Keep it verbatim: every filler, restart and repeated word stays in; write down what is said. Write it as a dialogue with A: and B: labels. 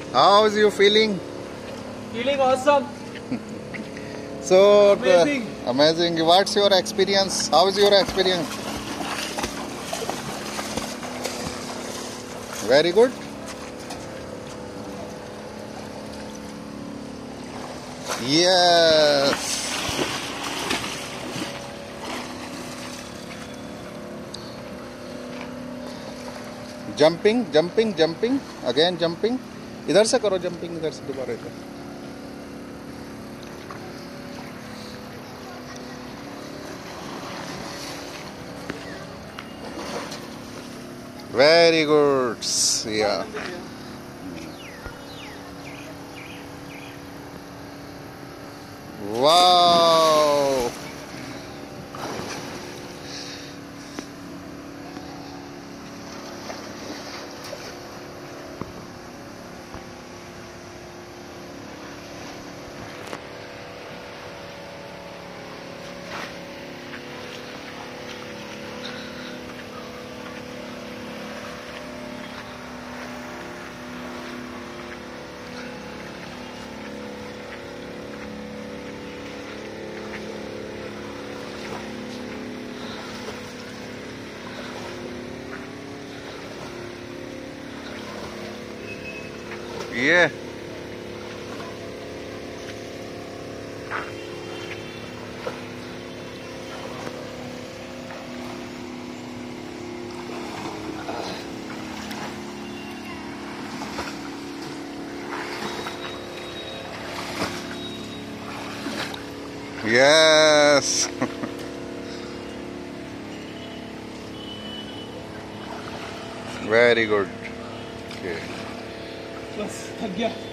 A: How's you feeling?
B: Feeling awesome.
A: So
B: Amazing.
A: The, amazing. What's your experience? How's your experience? Very good. Yes. Jumping, jumping, jumping. Again jumping. इधर से करो jumping, इधर से दोबारा इधर. Very good. Yeah. Wow. Yeah. Yes. Very good. Okay.
B: बस थक गया.